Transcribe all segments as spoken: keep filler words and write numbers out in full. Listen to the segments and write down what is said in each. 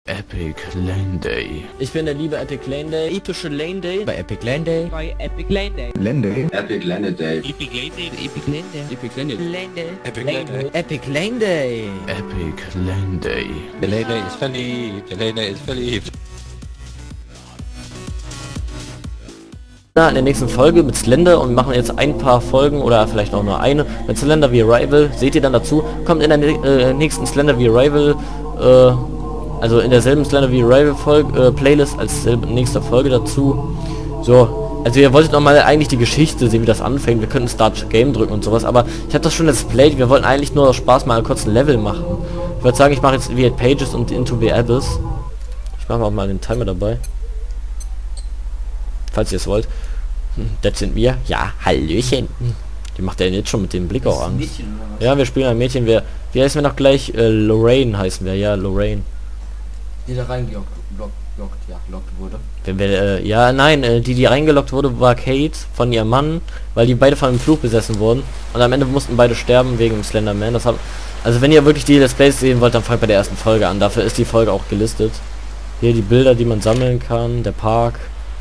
Epic Lane Day. Ich bin der liebe Epic Lane Day. Epische Lane Day. Bei Epic Lane Day. Bei Epic Lane Day. Lane Day. Epic Lane Day. Epic Lane Day. Epic Lane Day. Epic Lane Day. Lane Day. Epic Lane Lane Day. Day. Epic Lane Day. Epic Lane Day. Der Lane Day ist verliebt. Der Lane Day ist verliebt. In der nächsten Folge mit Slender und machen jetzt ein paar Folgen oder vielleicht auch nur eine mit Slender the Arrival. Seht ihr dann dazu? Kommt in der äh, nächsten Slender the Arrival, äh, also in derselben Slender the Arrival Folge, äh, Playlist als nächste Folge dazu. So, also ihr wolltet noch mal eigentlich die Geschichte sehen, wie das anfängt. Wir könnten Start Game drücken und sowas, aber ich habe das schon jetzt played. Wir wollten eigentlich nur aus Spaß mal einen kurzen Level machen. Ich würde sagen, ich mache jetzt V eight Pages und Into the Abyss. Ich mache auch mal den Timer dabei, falls ihr es wollt. Das sind wir. Ja, Hallöchen. Die macht der jetzt schon mit dem Blick auch an. Ja, wir spielen ein Mädchen. Wir, wie heißen wir noch gleich? Äh, Lorraine heißen wir. Ja, Lorraine. Die da reingelockt ja, lockt wurde. Wenn wir, äh, ja, nein, äh, die, die reingelockt wurde, war Kate von ihrem Mann, weil die beide von einem Fluch besessen wurden. Und am Ende mussten beide sterben wegen dem Slenderman. Das haben, also wenn ihr wirklich die Let's Plays sehen wollt, dann fangt bei der ersten Folge an. Dafür ist die Folge auch gelistet. Hier die Bilder, die man sammeln kann, der Park.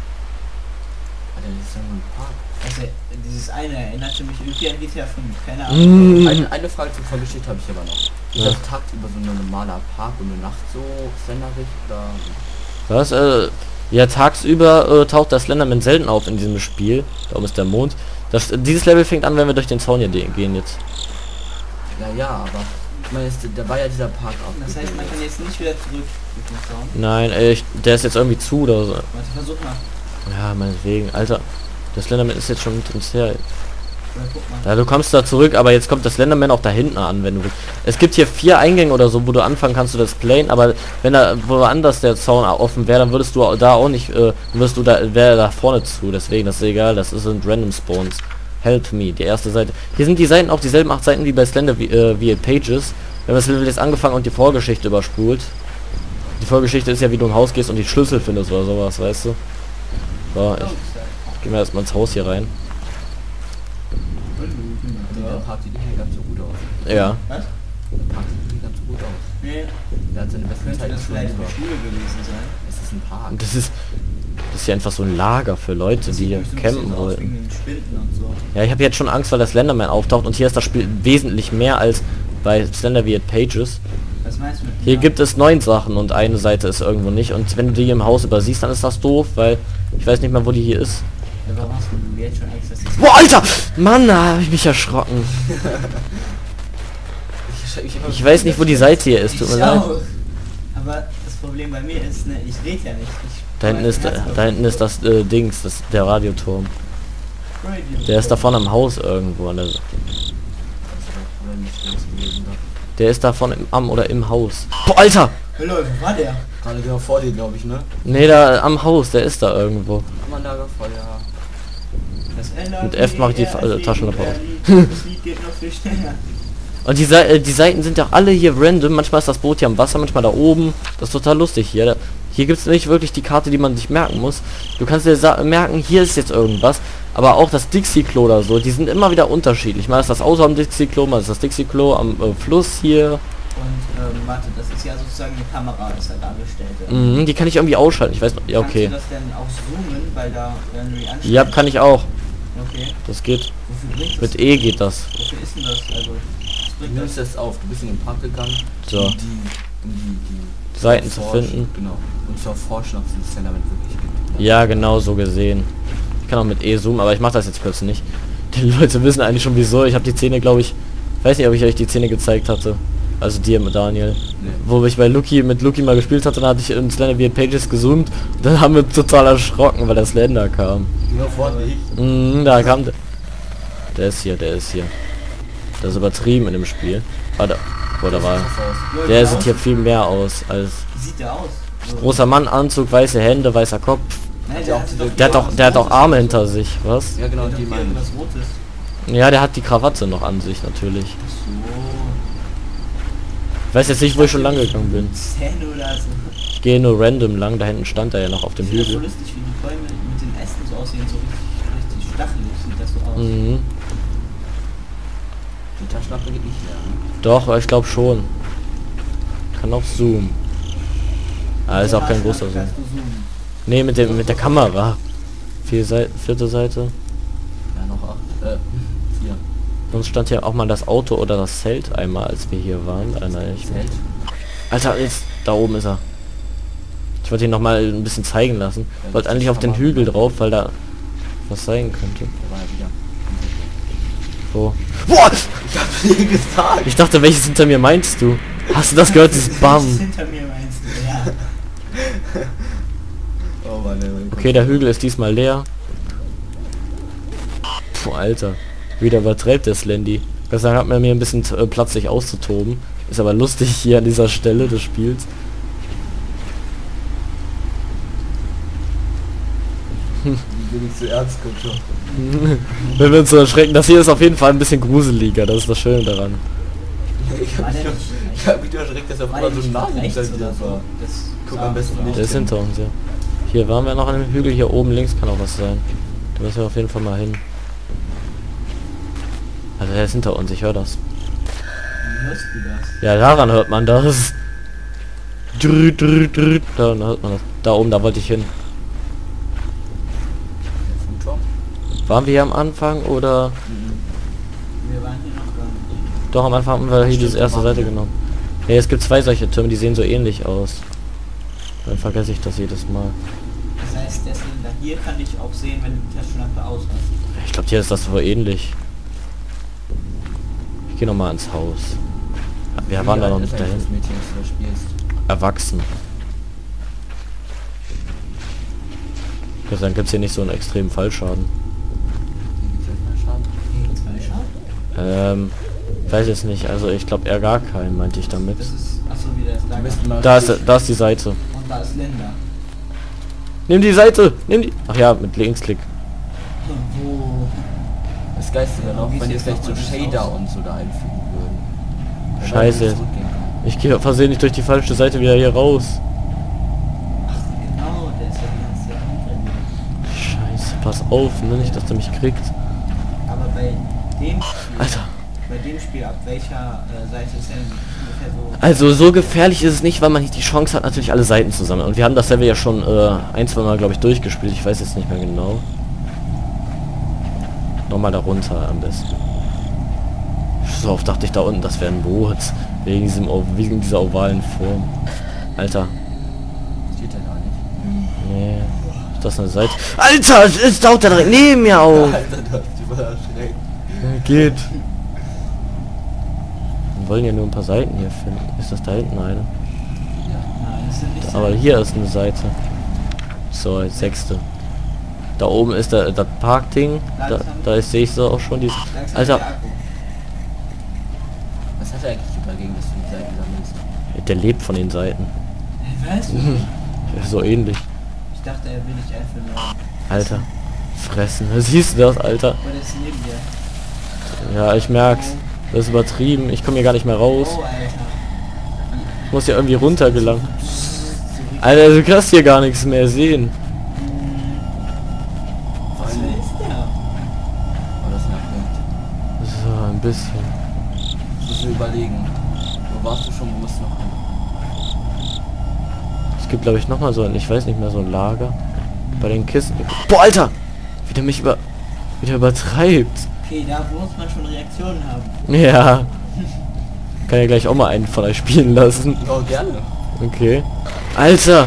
Also, dieses eine erinnerte mich irgendwie an G T A fünf, keine Ahnung. Mm. Eine, eine Frage zur Vorgeschichte habe ich aber noch. Ist Ja. das tagsüber so ein normaler Park und eine Nacht so slenderig oder? Was? Äh, ja, tagsüber äh, taucht der Slenderman selten auf in diesem Spiel. Da oben ist der Mond. Das, dieses Level fängt an, wenn wir durch den Zaun hier gehen jetzt. Ja, ja, aber ich meine, jetzt, da war ja dieser Park auch. Das heißt, man kann jetzt nicht wieder zurück mit dem Sound. Nein, äh, ich, der ist jetzt irgendwie zu oder so. Warte, versuch mal. Ja, meinetwegen. Alter, der Slenderman ist jetzt schon mit uns her. Ja, guck mal. Ja, du kommst da zurück, aber jetzt kommt das Slenderman auch da hinten an, wenn du willst. Es gibt hier vier Eingänge oder so, wo du anfangen kannst, du das playen, aber wenn da woanders der Zaun offen wäre, dann würdest du da auch nicht, äh, würdest du da, wäre da vorne zu, deswegen, das ist egal, das sind Random Spawns. Help me, die erste Seite. Hier sind die Seiten auch dieselben acht Seiten wie bei Slender wie, äh, wie Pages. Wenn das Level jetzt angefangen und die Vorgeschichte überspult. Die Vorgeschichte ist ja, wie du im Haus gehst und die Schlüssel findest oder sowas, weißt du? So, ich gehen wir erstmal ins Haus hier rein. Der Park sieht nicht ganz so gut aus. Ja. Was? Der Park sieht nicht ganz so gut aus. Nee, Der hat seine besten könnte Zeiten das schon vielleicht über. eine Schule gewesen sein. Es ist ein Park. Und das ist, das ist ja einfach so ein Lager für Leute, die hier sieht so ein campen bisschen aus wollten. wegen den Spinden und so. Ja, ich habe jetzt schon Angst, weil das Slenderman auftaucht und hier ist das Spiel wesentlich mehr als bei Slender wie Pages. Was meinst du mit Hier ja? gibt es neun Sachen und eine Seite ist irgendwo nicht. Und wenn du die im Haus übersiehst, dann ist das doof, weil ich weiß nicht mal, wo die hier ist. Ja, warum hast du jetzt schon Angst, dass Boah, Alter! Mann, da habe ich mich erschrocken. Ich, ich, Ich weiß nicht, wo die Seite hier ist, tut mir Ich leid. auch. Aber das Problem bei mir ist, ne, ich rede ja nicht. Ich Da hinten ist, da hinten ist das äh, Dings, das, der Radioturm. Radio. Der ist da vorne am Haus irgendwo. An der, der ist da vorne im, am oder im Haus. Boah, Alter! Hey Leute, wo war der? gerade genau vor dir, glaube ich, ne? Nee, da am Haus, der ist da irgendwo. Anlagerfeuer. Das ändert Mit F mache ich die er- äh, Taschenlampe aus. Das Lied geht noch viel schneller. Und die, Sei- äh, die Seiten sind ja alle hier random. Manchmal ist das Boot hier am Wasser, manchmal da oben. Das ist total lustig hier. Da, hier gibt es nicht wirklich die Karte, die man sich merken muss. Du kannst dir sa- merken, hier ist jetzt irgendwas. Aber auch das Dixie-Klo oder so, die sind immer wieder unterschiedlich. Mal ist das Auto am Dixie-Klo, mal ist das Dixie-Klo am äh, Fluss hier. Und ähm, warte, das ist ja sozusagen eine Kamera, ist da dargestellt. Mhm, die kann ich irgendwie ausschalten. Ich weiß noch, ja, okay. Kannst du das denn auch zoomen, weil da werden wir anstellen? Ja, kann ich auch. Okay. Das geht. Wofür bringt das? Mit E geht das. Wofür ist denn das? Also, was Du bringt nimmst das? das auf, du bist in den Park gegangen, So. um die, um die, die Seiten zu erforschen, finden. Genau. Und zu erforschen, ob es den Slenderman wirklich gibt. Ja, genau so gesehen. Ich kann auch mit E zoomen, aber ich mache das jetzt kurz nicht. Die Leute wissen eigentlich schon wieso. Ich habe die Zähne, glaube ich, weiß nicht, ob ich euch die Zähne gezeigt hatte. Also dir mit Daniel. Nee. Wo ich bei Lucky mit Lucky mal gespielt hatte, dann hatte ich in Slender wie Pages gezoomt. Und dann haben wir total erschrocken, weil der Slender kam. Genau vor dir. Mhm, da kam der. Der ist hier, der ist hier. Das ist übertrieben in dem Spiel. Warte. Wo der war. Der sieht hier viel mehr aus als Wie sieht der aus? So. großer Mann, Anzug, weiße Hände, weißer Kopf. Nein, der der, auch hat diese- doch Der hat doch, der hat doch Arme hinter sich, was? Ja, genau, der die hat doch meinen. irgendwas Rotes. Ja, der hat die Krawatte noch an sich natürlich. So. Ich weiß jetzt nicht, wo ich schon lang gegangen bin. Zähne oder so. Ich gehe nur random lang, da hinten stand er ja noch auf dem Ich finde das so Hügel. lustig, wie die Bäume mit den Ästen so aussehen, so richtig, richtig stachelig sieht das so aus. Mhm. Die Taschenlampe geht nicht mehr. Doch, ich glaube schon. Kann auch zoomen. Ah, ist auch kein großer Kannst Sinn. du zoomen. Nee, mit dem mit der Kamera. Vier Seite, vierte Seite. Ja, noch acht. Äh, vier. Sonst stand hier auch mal das Auto oder das Zelt einmal, als wir hier waren. Erinnere ich mich. Zelt. Alter, jetzt da oben ist er. Ich wollte ihn noch mal ein bisschen zeigen lassen. Ja, Wollte das eigentlich ist auf den aber- Hügel drauf, weil da was sein könnte. Da war er wieder. Wo? Boah! Ich hab dir gesagt. Ich dachte, welches hinter mir meinst du? Hast du das gehört, dieses Was Bam? hinter mir meinst du? Ja. Oh Mann, ey, mein Okay, der Hügel ist diesmal leer. Puh, Alter. Wieder übertreibt der Slendy. Deshalb hat man mir ein bisschen äh, Platz, sich auszutoben. Ist aber lustig hier an dieser Stelle des Spiels. Wie bin ich zu ernst, Kutscher? Wenn wir uns so erschrecken, das hier ist auf jeden Fall ein bisschen gruseliger, das ist das Schöne daran. Ich hab War mich, der nicht- ich hab mich erschreckt, dass auf War einmal der so ein nicht Name rechts hinter dir oder so? war. Das Guck sah am besten so nicht. Der ist hinter uns, ja. Hier waren wir noch an dem Hügel, hier oben links kann auch was sein. Da müssen wir auf jeden Fall mal hin. Also der ist hinter uns, ich höre das. Wie hörst du das? Ja, daran hört man das. Drü, drü, drü. Da hört man das. Da oben, da wollte ich hin. Der Futur? Waren wir hier am Anfang oder... Wir waren hier noch gar nicht. Doch, am Anfang haben wir hier Stimmt, diese erste waren Seite wir. genommen. Ja, es gibt zwei solche Türme, die sehen so ähnlich aus. Dann vergesse ich das jedes Mal. Das heißt, der Zylinder hier kann ich auch sehen, wenn du die Taschenlampe aus hast. Ich glaube, hier ist das so ähnlich. Ich gehe nochmal ins Haus. Wir waren da noch nicht dahin. dahin. Das Mädchen, das du da spielst. Erwachsen. Ja, dann gibt es hier nicht so einen extremen Fallschaden. Wie viel mehr Schaden? Zwei Schaden? Ähm, weiß jetzt nicht. Also ich glaube eher gar keinen, meinte ich damit. Das ist... Achso, wieder das Wir Lager. müssten mal Da ist, da ist die Seite. Und da ist Länder. Nimm die Seite! Nimm die... Ach ja, mit Linksklick. Wo... Das Geiste dann auch, Wie wenn sieht's die vielleicht so noch alles Shader aus? und so da einfügen würden. Dann Scheiße. würden wir zurückgehen können. Ich gehe versehentlich durch die falsche Seite wieder hier raus. Genau, der ist ja die ganze Zeit hinter mir. Scheiße, pass auf, ne? Nicht, dass der mich kriegt. Aber bei dem Spiel... Alter. Bei dem Spiel, ab welcher äh, Seite ist er denn ungefähr so... Also so gefährlich ist es nicht, weil man nicht die Chance hat, natürlich alle Seiten zu sammeln. Und wir haben das Level ja schon äh, ein, zwei Mal, glaube ich, durchgespielt. Ich weiß jetzt nicht mehr genau. Nochmal da runter am besten. So oft dachte ich da unten, das wäre ein Boot. Wegen, diesem, O- wegen dieser ovalen Form. Alter. Steht ja gar nicht. Nee. Ist das eine Seite? Alter, es taucht da direkt neben mir auf. Alter, du hast dich mal erschreckt. Geht. Wir wollen ja nur ein paar Seiten hier finden. Ist das da hinten eine? Ja. Nein, das sind nicht Aber hier ist eine Seite. So, jetzt sechste. Da oben ist der, das Parkding. Da, da ist, sehe ich so auch schon dieses... Langsam Alter, der Akku. Was hat er eigentlich dagegen, dass du die Seiten sammelst? der lebt von den Seiten. Weißt du? So ähnlich. Ich dachte, er will dich einfach nur... Alter. Fressen. Siehst du das, Alter? Aber der ist neben dir. Ja, ich merk's. Das ist übertrieben. Ich komme hier gar nicht mehr raus. Oh, Alter. Ich muss hier irgendwie runter gelangen. Alter, du kannst hier gar nichts mehr sehen. Was will ist der? Oh, das nervt nicht. So, ein bisschen. Das müssen wir überlegen. Wo warst du schon, wo musst du noch hin? Es gibt, glaube ich, noch mal so ein, ich weiß nicht mehr, so ein Lager. Bei den Kisten. Boah, Alter! Wie der mich über... Wie der übertreibt. Okay, da muss man schon Reaktionen haben. Ja. Kann ja gleich auch mal einen von euch spielen lassen. Oh, gerne. Okay. Alter!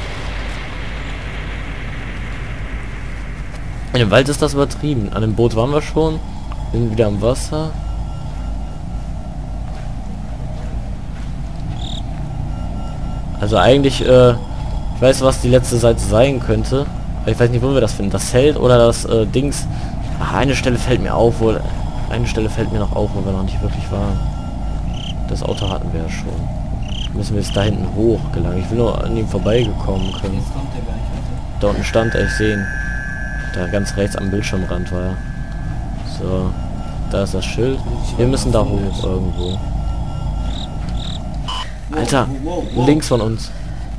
In dem Wald ist das übertrieben. An dem Boot waren wir schon. Wir sind wieder am Wasser. Also eigentlich, äh, ich weiß, was die letzte Seite sein könnte. Aber ich weiß nicht, wo wir das finden. Das Zelt oder das äh, Dings. Ach, eine Stelle fällt mir auf, wo... Eine Stelle fällt mir noch auf, wo wir noch nicht wirklich waren. Das Auto hatten wir ja schon. Müssen wir jetzt da hinten hoch gelangen. Ich will nur an ihm vorbeigekommen können. Jetzt kommt er gar nicht weiter. Da unten stand er, ich sehe ihn. Da ganz rechts am Bildschirmrand war er. So. Da ist das Schild. Wir müssen da hoch irgendwo. Alter, Wow, wow, wow. links von uns.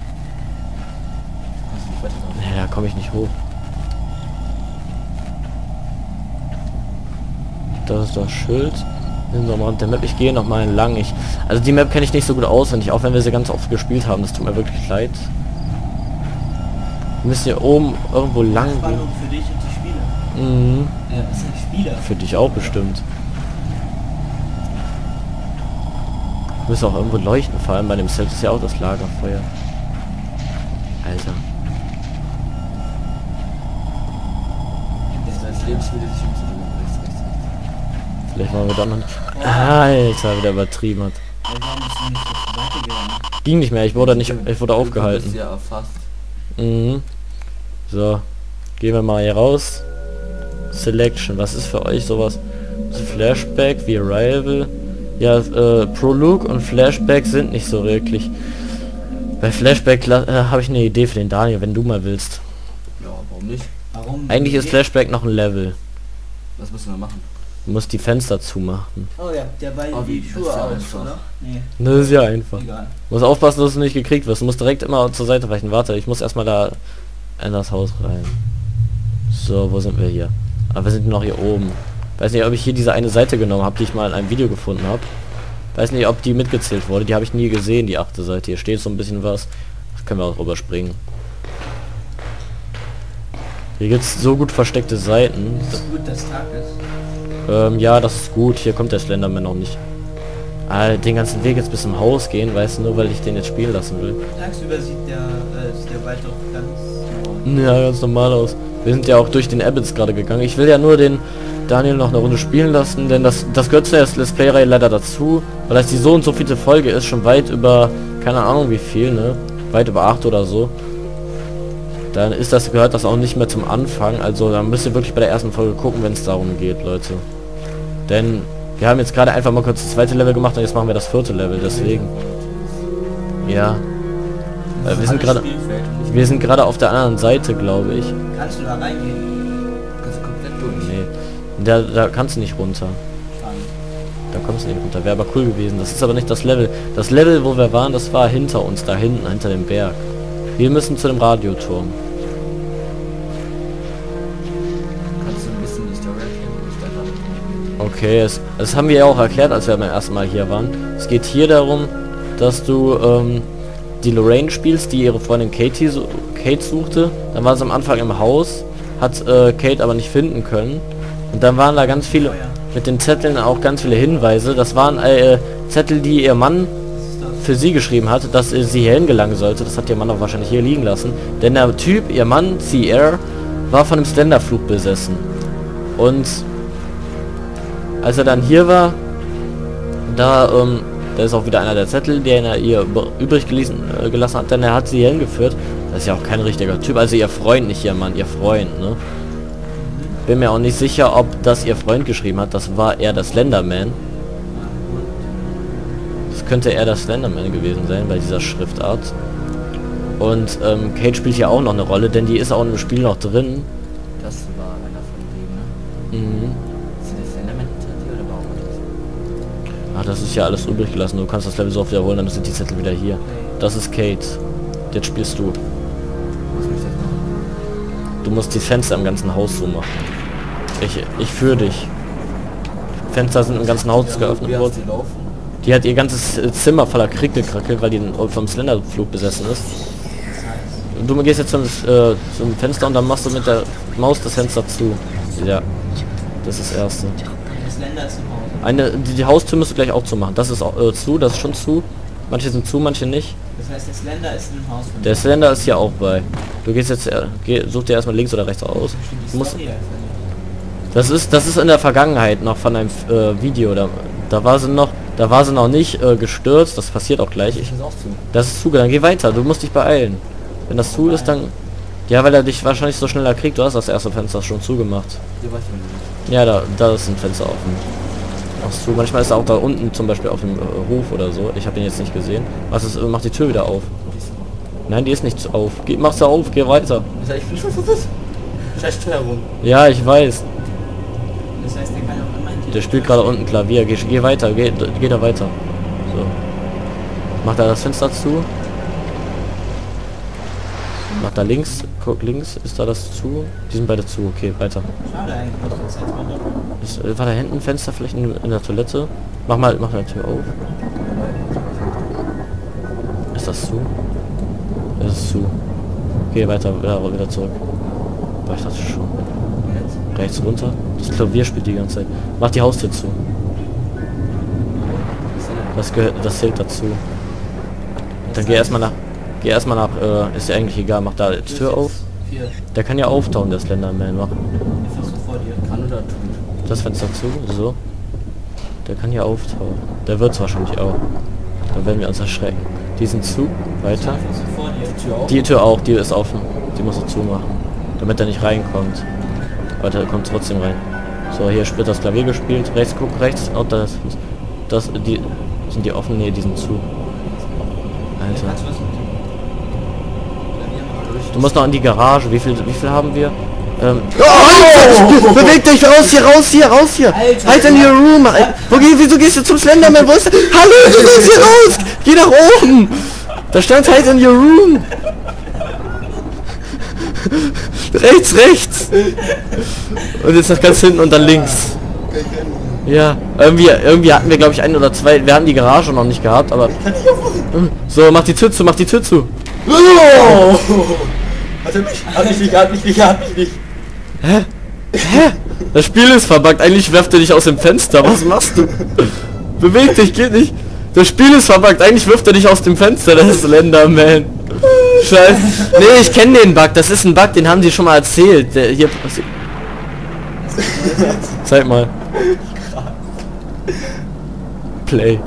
Also nicht weiter drauf. Ja, da komme ich nicht hoch. Das ist das Schild. In so einem Rand der Map. Ich gehe noch mal entlang. Ich, also die Map kenne ich nicht so gut auswendig, auch wenn wir sie ganz oft gespielt haben. Das tut mir wirklich leid. Wir müssen hier oben irgendwo lang gehen. Spannung für dich und die Spieler. Mhm. Äh, was sind Spieler? Für dich auch bestimmt. Wir müssen auch irgendwo leuchten, vor allem bei dem Set ist ja auch das Lagerfeuer. Alter. Das heißt, Lebensmittel sich umzudrehen. Rechts, rechts, rechts. Vielleicht machen wir dann noch... Alter, wieder übertrieben hat. Also warum bist du nicht so weitergegangen? Ging nicht mehr, ich wurde nicht, ich wurde Du aufgehalten. bist ja erfasst. Mhm. So, gehen wir mal hier raus. Selection, was ist für euch sowas? Flashback, wie Arrival. Ja, äh, Prologue und Flashback sind nicht so wirklich. Bei Flashback äh, habe ich eine Idee für den Daniel, wenn du mal willst. Ja, warum nicht? Warum? Eigentlich ist Flashback noch ein Level. Was müssen wir machen? Du musst die Fenster zumachen. Oh ja, der bei Oh, die wie- Schuhe das ist ja aus, einfach. oder? Nee, Das ist ja einfach. egal. Du musst aufpassen, dass du nicht gekriegt wirst. Du musst direkt immer zur Seite weichen. Warte, ich muss erstmal da in das Haus rein. So, wo sind wir hier? Aber wir sind noch hier oben. Weiß nicht, ob ich hier diese eine Seite genommen habe, die ich mal in einem Video gefunden habe. Weiß nicht, ob die mitgezählt wurde. Die habe ich nie gesehen, die achte Seite. Hier steht so ein bisschen was. Das können wir auch überspringen. Hier gibt es so gut versteckte Seiten. Es ist gut, dass Tag ist. Ähm, ja, das ist gut. Hier kommt der Slenderman noch nicht. Ah, den ganzen Weg jetzt bis zum Haus gehen, weißt du, nur weil ich den jetzt spielen lassen will. Tagsüber sieht der, äh, sieht der Wald doch ganz... Ja, ganz normal aus. Wir sind ja auch durch den Abbots gerade gegangen. Ich will ja nur den Daniel noch eine Runde spielen lassen, denn das, das gehört zur Let's Play-Reihe leider dazu, weil das die so und so viele Folge ist, schon weit über, keine Ahnung wie viel, ne? Weit über acht oder so. Dann ist das, gehört das auch nicht mehr zum Anfang, also dann müsst ihr wirklich bei der ersten Folge gucken, wenn es darum geht, Leute. Denn wir haben jetzt gerade einfach mal kurz das zweite Level gemacht und jetzt machen wir das vierte Level, deswegen. Ja. Äh, wir sind gerade wir sind gerade auf der anderen Seite, glaube ich. Kannst du da reingehen? Kannst du komplett durch. Nee. Da, da kannst du nicht runter. Spannend. Da kommst du nicht runter. Wäre aber cool gewesen. Das ist aber nicht das Level. Das Level, wo wir waren, das war hinter uns, da hinten, hinter dem Berg. Wir müssen zu dem Radioturm. Kannst du ein bisschen die Story erklären, wo ich da gerade bin? Okay, es, das haben wir ja auch erklärt, als wir beim ersten Mal hier waren. Es geht hier darum, dass du ähm, die Lorraine spielst, die ihre Freundin Katie su Kate suchte. Dann war sie am Anfang im Haus, hat äh, Kate aber nicht finden können. Und dann waren da ganz viele, mit den Zetteln auch ganz viele Hinweise. Das waren äh, Zettel, die ihr Mann für sie geschrieben hat, dass äh, sie hier hingelangen sollte. Das hat ihr Mann auch wahrscheinlich hier liegen lassen. Denn der Typ, ihr Mann, C R, war von einem Slenderflug besessen. Und als er dann hier war, da, ähm, da ist auch wieder einer der Zettel, den er ihr übrig gelesen, äh, gelassen hat, denn er hat sie hier hingeführt. Das ist ja auch kein richtiger Typ, also ihr Freund, nicht ihr Mann, ihr Freund, ne? Bin mir auch nicht sicher, ob das ihr Freund geschrieben hat, das war eher der Slenderman. Das könnte eher der Slenderman gewesen sein, bei dieser Schriftart. Und ähm, Kate spielt hier auch noch eine Rolle, denn die ist auch im Spiel noch drin. Das war einer von denen, ne? Mhm. Ist das Slenderman hinter dir oder warum das? Ah, das ist ja alles übrig gelassen. Du kannst das Level so oft wiederholen, dann sind die Zettel wieder hier. Das ist Kate. Jetzt spielst du. Was muss ich jetzt machen? Du musst die Fenster im ganzen Haus so machen. Ich, ich führe dich. Fenster sind im ganzen Haus Ja, geöffnet wie hast worden. die laufen? Die hat ihr ganzes äh, Zimmer voller Krieg gekrackelt, weil die vom Slenderflug besessen ist. Und du gehst jetzt zum, äh, zum Fenster und dann machst du mit der Maus das Fenster zu. Ja, das ist das Erste. Das Länder ist im Haus. Eine, die, die Haustür musst du gleich auch zumachen. Das ist auch, äh, zu, das ist schon zu. Manche sind zu, manche nicht. Das heißt, das Länder ist im Haus von Der Slender ist hier auch bei. Du gehst jetzt, äh, geh, such dir erstmal links oder rechts aus. die Du musst, Story einfach nicht. das ist, das ist in der Vergangenheit noch von einem äh, Video. Da, da war sie noch, da war sie noch nicht äh, gestürzt. Das passiert auch gleich. Ich, Ich muss auch zu. das ist zu, dann geh weiter. Du musst dich beeilen. Wenn das zu ist, dann, ja, weil er dich wahrscheinlich so schneller kriegt. Du hast das erste Fenster schon zugemacht. Hier weiß ich nicht. Ja, da, da ist ein Fenster offen. Machst du. Manchmal ist er auch da unten, zum Beispiel auf dem äh, Hof oder so. Ich habe ihn jetzt nicht gesehen. Was ist? Äh, mach die Tür wieder auf. Nein, die ist nicht zu- auf. Geh, mach sie auf, geh weiter. Das heißt, ich bin schon was? Scheiß Tür herum. Ja, ich weiß. Das heißt, der kann auch immer hinter Der spielt gerade unten Klavier. Geh, geh weiter, geh, geh da weiter. So. Macht er das Fenster zu. Macht da links, guck links, ist da das zu? Die sind beide zu, okay, weiter. Schade eigentlich. Das ist jetzt mal doch. Ist, äh, war da hinten ein Fenster vielleicht in, in der Toilette? Mach mal, mach mal die Tür auf. Ist das zu? Es ist zu. Geh weiter, wieder, wieder zurück. Boah, ich dachte schon. Jetzt? Rechts runter. Das Klavier spielt die ganze Zeit. Mach die Haustür zu. Das gehört, das zählt dazu. Dann geh erstmal nach. Geh erstmal nach, äh, ist ja eigentlich egal, mach da die Tür auf. Vier. Der kann ja auftauchen, der Slenderman. Mach Einfach so vor dir. Kann oder tut. das Fenster zu, so. Der kann ja auftauchen. Der wird es wahrscheinlich auch. Dann werden wir uns erschrecken. Die sind zu, weiter. Einfach so vor dir. Die Tür auf. Die Tür auch, die ist offen. Die musst du zumachen. Damit er nicht reinkommt. Aber der kommt trotzdem rein. So, hier wird das Klavier gespielt. Rechts, guck rechts. Oh, das, das, die, sind die offen? Ne, die sind zu. Alter. Kannst du was mit dem Klavier machen? Du musst noch in die Garage. Wie viel, wie viel haben wir? Ähm. Oh, beweg dich raus hier, raus hier, raus hier. Alter, halt in your room. Wo gehst, wieso gehst du zum Slenderman? Wo ist der? Hallo, du gehst hier raus. Geh nach oben. Da stand halt in your room. Rechts, rechts. Und jetzt nach ganz hinten und dann links. Ja, irgendwie, irgendwie hatten wir glaube ich ein oder zwei. Wir haben die Garage noch nicht gehabt, aber. So, mach die Tür zu, mach die Tür zu. Hat er mich? Hat mich nicht, hat mich nicht, hat mich nicht. Hä? Hä? Das Spiel ist verbuggt. Eigentlich werft er dich aus dem Fenster. Was machst du? Beweg dich, geht nicht. Das Spiel ist verbuggt. Eigentlich wirft er dich aus dem Fenster. Das ist Slenderman. Scheiße. Nee, ich kenne den Bug. Das ist ein Bug, den haben sie schon mal erzählt. Der hier passiert. Zeig mal. Play.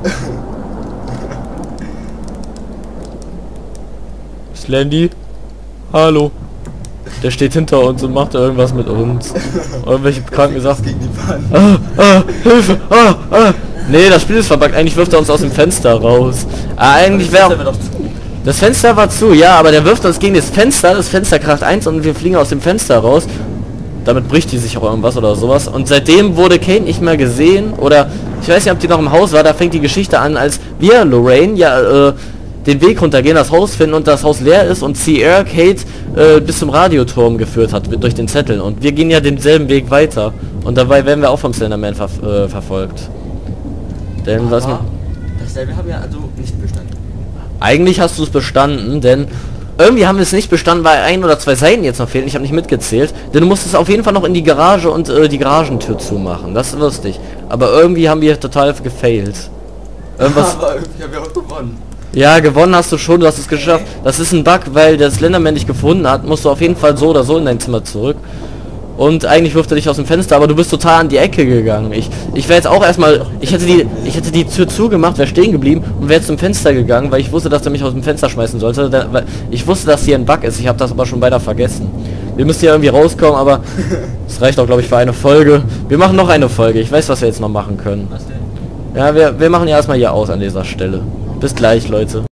Slendy. Hallo. Der steht hinter uns und macht irgendwas mit uns. Irgendwelche kranken Sachen. Gegen die Wand. Ah, ah, Hilfe! Ah, ah. Nee, das Spiel ist verbuggt. Eigentlich wirft er uns aus dem Fenster raus. Ah, eigentlich wäre... Das Fenster war zu, ja, aber der wirft uns gegen das Fenster. Das Fenster kracht eins und wir fliegen aus dem Fenster raus. Damit bricht die sich auch irgendwas oder sowas. Und seitdem wurde Kate nicht mehr gesehen. Oder ich weiß nicht, ob die noch im Haus war. Da fängt die Geschichte an, als wir, Lorraine, ja, äh, den Weg runtergehen, das Haus finden und das Haus leer ist und C R Kate äh, bis zum Radioturm geführt hat mit, durch den Zettel und wir gehen ja denselben Weg weiter und dabei werden wir auch vom Slenderman ver äh, verfolgt. Denn was man... Dasselbe habe ich also nicht bestanden. Eigentlich hast du es bestanden, denn irgendwie haben wir es nicht bestanden, weil ein oder zwei Seiten jetzt noch fehlen. Ich habe nicht mitgezählt, denn du musstest auf jeden Fall noch in die Garage und äh, die Garagentür zumachen. Das ist lustig. Aber irgendwie haben wir total gefailt. Irgendwas... Aber ich habe ja auch gewonnen. Ja, gewonnen hast du schon, du hast es geschafft. Das ist ein Bug, weil der Slenderman dich gefunden hat, musst du auf jeden Fall so oder so in dein Zimmer zurück. Und eigentlich wirft er dich aus dem Fenster, aber du bist total an die Ecke gegangen. Ich, ich wäre jetzt auch erstmal, ich hätte die, ich hätte die Tür zugemacht, wäre stehen geblieben und wäre zum Fenster gegangen, weil ich wusste, dass er mich aus dem Fenster schmeißen sollte. Der, weil ich wusste, dass hier ein Bug ist. Ich habe das aber schon beinahe vergessen. Wir müssen hier irgendwie rauskommen, aber es reicht auch, glaube ich, für eine Folge. Wir machen noch eine Folge. Ich weiß, was wir jetzt noch machen können. Was denn? Ja, wir, wir machen ja erstmal hier aus an dieser Stelle. Bis gleich, Leute.